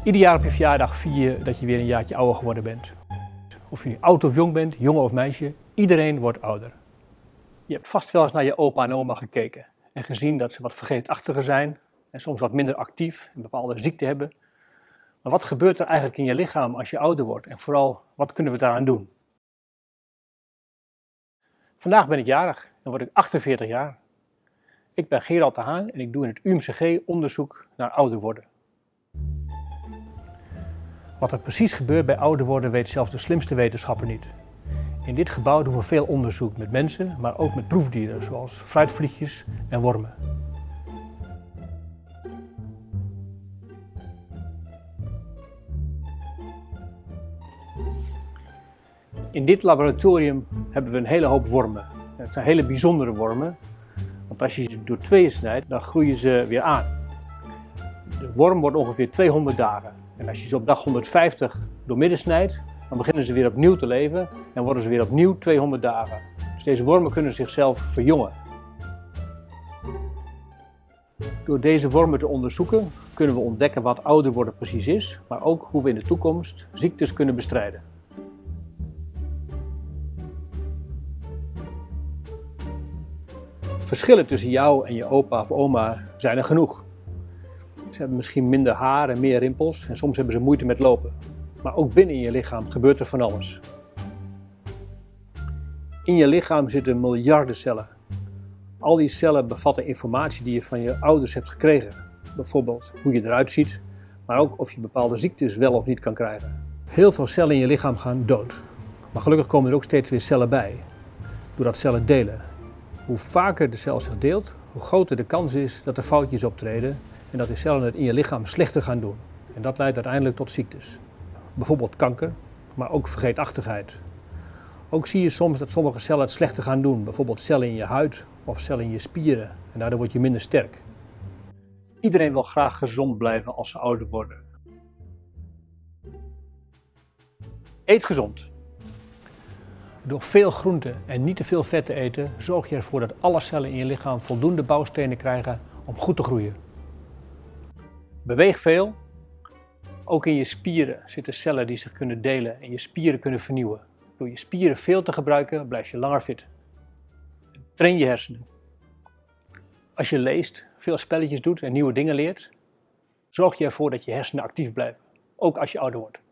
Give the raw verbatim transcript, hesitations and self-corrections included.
Ieder jaar op je verjaardag vier je dat je weer een jaartje ouder geworden bent. Of je nu oud of jong bent, jongen of meisje, iedereen wordt ouder. Je hebt vast wel eens naar je opa en oma gekeken en gezien dat ze wat vergeetachtiger zijn en soms wat minder actief en bepaalde ziekten hebben. Maar wat gebeurt er eigenlijk in je lichaam als je ouder wordt en vooral, wat kunnen we daaraan doen? Vandaag ben ik jarig en word ik achtenveertig jaar. Ik ben Gerald de Haan en ik doe in het U M C G onderzoek naar ouder worden. Wat er precies gebeurt bij ouder worden weet zelfs de slimste wetenschapper niet. In dit gebouw doen we veel onderzoek met mensen, maar ook met proefdieren zoals fruitvliegjes en wormen. In dit laboratorium hebben we een hele hoop wormen. Het zijn hele bijzondere wormen, want als je ze door tweeën snijdt, dan groeien ze weer aan. De worm wordt ongeveer tweehonderd dagen. En als je ze op dag honderdvijftig doormidden snijdt, dan beginnen ze weer opnieuw te leven en worden ze weer opnieuw tweehonderd dagen. Dus deze wormen kunnen zichzelf verjongen. Door deze wormen te onderzoeken kunnen we ontdekken wat ouder worden precies is, maar ook hoe we in de toekomst ziektes kunnen bestrijden. Verschillen tussen jou en je opa of oma zijn er genoeg. Ze hebben misschien minder haar en meer rimpels en soms hebben ze moeite met lopen. Maar ook binnen in je lichaam gebeurt er van alles. In je lichaam zitten miljarden cellen. Al die cellen bevatten informatie die je van je ouders hebt gekregen. Bijvoorbeeld hoe je eruit ziet, maar ook of je bepaalde ziektes wel of niet kan krijgen. Heel veel cellen in je lichaam gaan dood. Maar gelukkig komen er ook steeds weer cellen bij, doordat cellen delen. Hoe vaker de cel zich deelt, hoe groter de kans is dat er foutjes optreden en dat de cellen het in je lichaam slechter gaan doen. En dat leidt uiteindelijk tot ziektes. Bijvoorbeeld kanker, maar ook vergeetachtigheid. Ook zie je soms dat sommige cellen het slechter gaan doen, bijvoorbeeld cellen in je huid of cellen in je spieren. En daardoor word je minder sterk. Iedereen wil graag gezond blijven als ze ouder worden. Eet gezond. Door veel groenten en niet te veel vet te eten, zorg je ervoor dat alle cellen in je lichaam voldoende bouwstenen krijgen om goed te groeien. Beweeg veel. Ook in je spieren zitten cellen die zich kunnen delen en je spieren kunnen vernieuwen. Door je spieren veel te gebruiken, blijf je langer fit. Train je hersenen. Als je leest, veel spelletjes doet en nieuwe dingen leert, zorg je ervoor dat je hersenen actief blijven, ook als je ouder wordt.